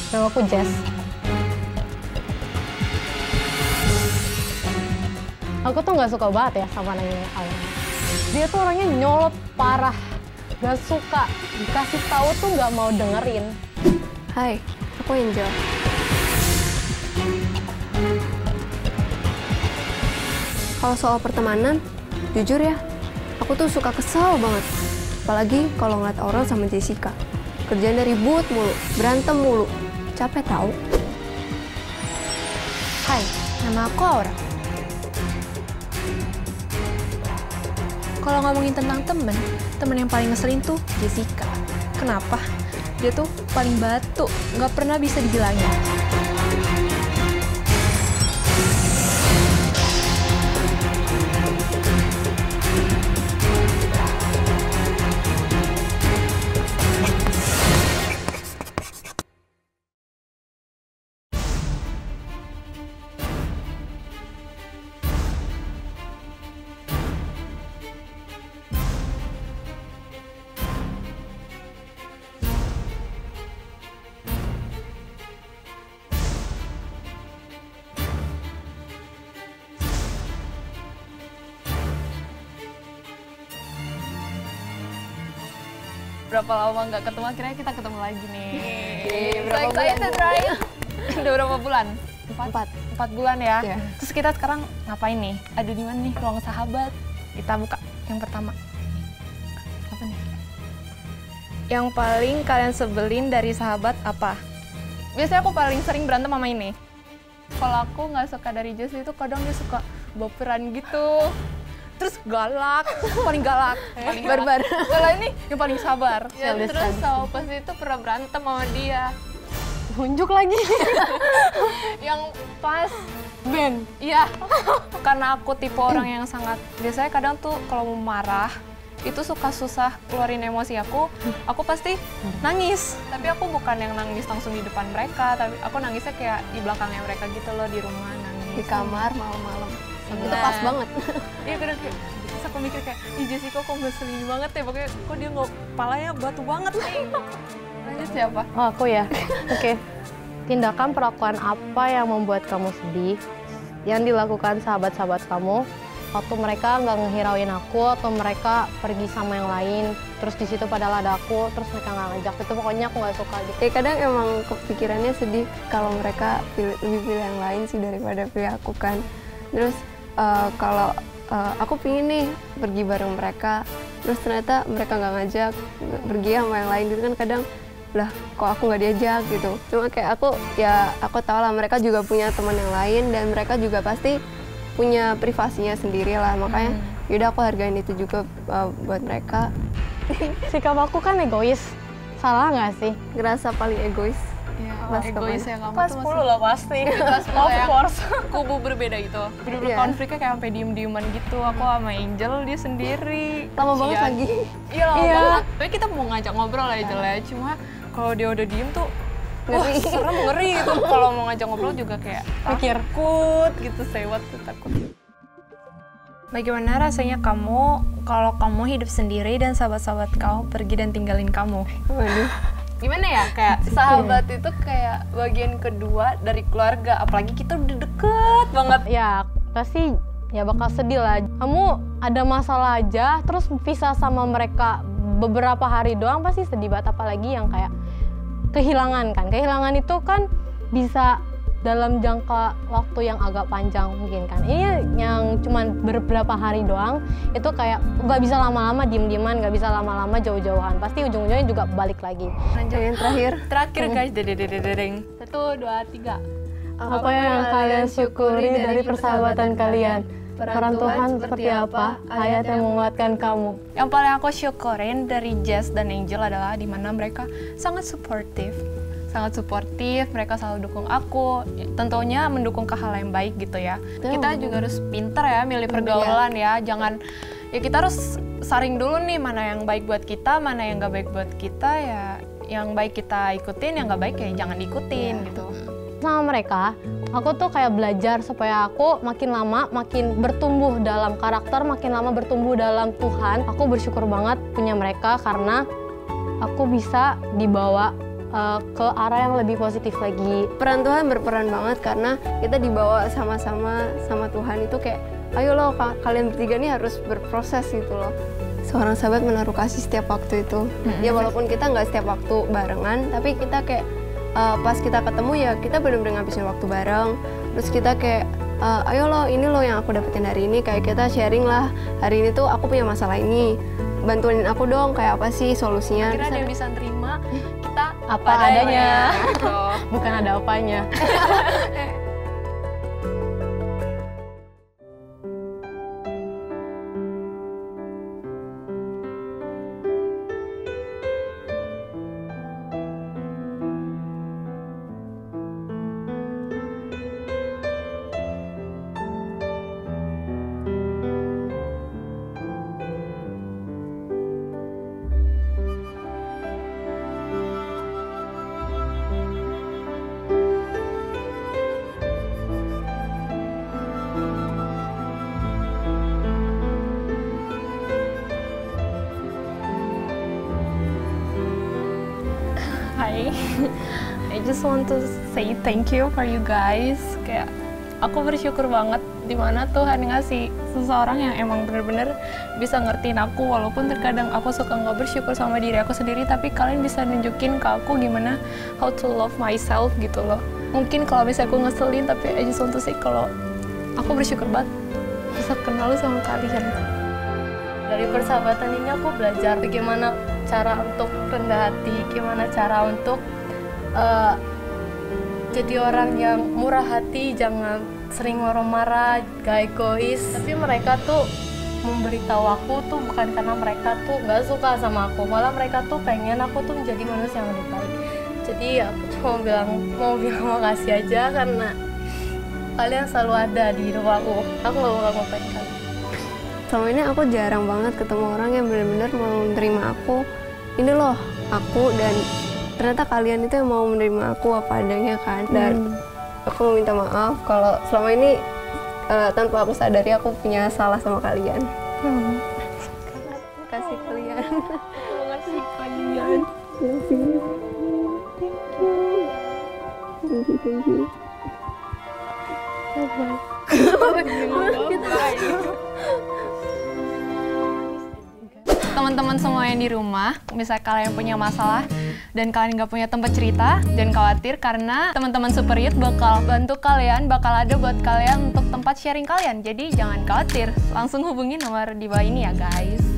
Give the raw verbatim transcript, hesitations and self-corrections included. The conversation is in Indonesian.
Nama aku Jess. Aku tuh nggak suka banget ya sama nanya Aura. Dia tuh orangnya nyolot parah, gak suka dikasih tahu tuh nggak mau dengerin. Hai, aku Angel. Kalau soal pertemanan, jujur ya, aku tuh suka kesel banget. Apalagi kalau ngeliat Aurel sama Jessica. Kerjaannya ribut mulu, berantem mulu. Capek tahu. Hai, nama aku Aura. Kalau ngomongin tentang temen, temen yang paling ngeselin tuh Jessica. Kenapa? Dia tuh paling batu, nggak pernah bisa dibilangin. Berapa lama nggak ketemu, akhirnya kita ketemu lagi nih. Yeay, berapa So excited, right? Udah berapa bulan? Empat. Empat. Empat bulan ya. Iya. Terus kita sekarang ngapain nih? Ada di mana nih ruang sahabat? Kita buka yang pertama. Apa nih? Yang paling kalian sebelin dari sahabat apa? Biasanya aku paling sering berantem sama ini. Kalau aku nggak suka dari Jess itu kadang dia suka baperan gitu. Terus galak, paling galak, paling barbar. Kalau ini yang paling sabar. Ya, terus sama pas itu pernah berantem sama dia. Tunjuk lagi. Yang pas Ben. iya, karena aku tipe orang yang sangat, biasanya kadang tuh kalau mau marah, itu suka susah keluarin emosi aku, aku pasti nangis. Tapi aku bukan yang nangis langsung di depan mereka, tapi aku nangisnya kayak di belakangnya mereka gitu loh, di rumah nangis. Di kamar malam-malam. Nah. Itu pas banget. Iya kadang kayak, terus aku mikir kayak, ih Jessica kok ngeselin banget ya, pokoknya kok dia nggak, palanya batu banget nih. Lanjut siapa? Oh, aku ya. Oke. Tindakan perlakuan apa yang membuat kamu sedih? Yang dilakukan sahabat-sahabat kamu waktu mereka nggak ngehirauin aku atau mereka pergi sama yang lain, terus di situ padahal ada aku, terus mereka nggak ngajak, itu pokoknya aku nggak suka gitu. Ya kadang emang kepikirannya sedih kalau mereka pilih, lebih pilih yang lain sih daripada pilih aku kan. Terus uh, kalau uh, aku pingin nih pergi bareng mereka, terus ternyata mereka nggak ngajak, pergi sama yang lain gitu kan kadang, lah kok aku nggak diajak gitu. Cuma kayak aku, ya aku tahu lah mereka juga punya teman yang lain dan mereka juga pasti punya privasinya sendiri lah, makanya hmm. yaudah aku hargain itu juga uh, buat mereka. Sikap aku kan egois, salah nggak sih? Ngerasa paling egois. Ya, Pas egois kapan? ya kamu Kelas tuh sepuluh lah pasti. Kelas sepuluh Of ya. course. Kubu berbeda itu. Bener-bener Iya. konfliknya kayak sampai diem-dieman gitu. Aku sama Angel, dia sendiri. Lama banget Iya. lagi. Iya lama Iya. banget. Tapi kita mau ngajak ngobrol aja lah. Cuma kalau dia udah diem tuh, wah Ngeri. serem, ngeri gitu. Kalau mau ngajak ngobrol juga kayak Mikir. takut gitu, sewot tuh takut. Bagaimana rasanya kamu kalau kamu hidup sendiri dan sahabat-sahabat kamu pergi dan tinggalin kamu? Waduh. Gimana ya, kayak sahabat itu kayak bagian kedua dari keluarga, apalagi kita udah deket banget. Ya pasti ya bakal sedih lah. Kamu ada masalah aja, terus pisah sama mereka beberapa hari doang pasti sedih banget, apalagi yang kayak kehilangan kan. Kehilangan itu kan bisa dalam jangka waktu yang agak panjang mungkin kan. Ini yang cuman beberapa hari doang, itu kayak nggak bisa lama-lama diem-dieman, nggak bisa lama-lama jauh-jauhan. Pasti ujung-ujungnya juga balik lagi. Lanjut Yang terakhir. terakhir guys, dededededeng. Satu, dua, tiga. Apa yang kalian syukuri dari persahabatan kalian? Peran Tuhan seperti apa? Ayat yang menguatkan kamu. Yang paling aku syukurin dari Jess dan Angel adalah dimana mereka sangat suportif. Sangat suportif, mereka selalu dukung aku. Tentunya mendukung ke hal yang baik gitu ya. Kita juga harus pinter ya milih pergaulan ya. Jangan, ya kita harus saring dulu nih mana yang baik buat kita, mana yang gak baik buat kita ya. Yang baik kita ikutin, yang gak baik ya jangan diikutin gitu. Sama mereka, aku tuh kayak belajar supaya aku makin lama makin bertumbuh dalam karakter, makin lama bertumbuh dalam Tuhan. Aku bersyukur banget punya mereka karena aku bisa dibawa uh, ke arah yang lebih positif lagi. Peran Tuhan berperan banget karena kita dibawa sama-sama sama Tuhan itu kayak, ayo loh kalian bertiga nih harus berproses gitu loh. Seorang sahabat menaruh kasih setiap waktu itu. Mm-hmm. Ya walaupun kita nggak setiap waktu barengan, tapi kita kayak uh, pas kita ketemu ya kita benar-benar ngabisin waktu bareng. Terus kita kayak, uh, ayo loh ini loh yang aku dapetin hari ini, kayak kita sharing lah. Hari ini tuh aku punya masalah ini, bantuin aku dong kayak apa sih solusinya. Kira ada yang bisa terima kita apa adanya, bukan ada apanya. Hi, I just want to say thank you for you guys. Kayak aku bersyukur banget dimana Tuhan ngasih seseorang yang emang bener-bener bisa ngertiin aku, walaupun terkadang aku suka nggak bersyukur sama diri aku sendiri, tapi kalian bisa nunjukin ke aku gimana how to love myself gitu loh. Mungkin kalau misalnya aku ngeselin, tapi I just want to say kalau aku bersyukur banget bisa kenal sama kalian. Dari persahabatan ini aku belajar bagaimana cara untuk rendah hati, gimana cara untuk uh, jadi orang yang murah hati, jangan sering marah-marah, gak egois. Tapi mereka tuh memberitahu aku tuh bukan karena mereka tuh gak suka sama aku, malah mereka tuh pengen aku tuh menjadi manusia yang lebih baik. Jadi aku cuma mau bilang, mau bilang makasih aja karena kalian selalu ada di hidup aku. Aku gak bakal ngelupain kalian. Selama ini aku jarang banget ketemu orang yang benar-benar mau menerima aku. Ini loh aku, dan ternyata kalian itu yang mau menerima aku apa adanya kan. Dan hmm. aku mau minta maaf kalau selama ini uh, tanpa aku sadari aku punya salah sama kalian. Hmm. Terima kasih kalian. Terima kasih kalian. Thank you. Thank you. Thank you. Teman-teman semua yang di rumah, misalnya kalian punya masalah dan kalian nggak punya tempat cerita, jangan khawatir karena teman-teman Super Youth bakal bantu kalian, bakal ada buat kalian untuk tempat sharing kalian. Jadi jangan khawatir, langsung hubungi nomor di bawah ini ya guys.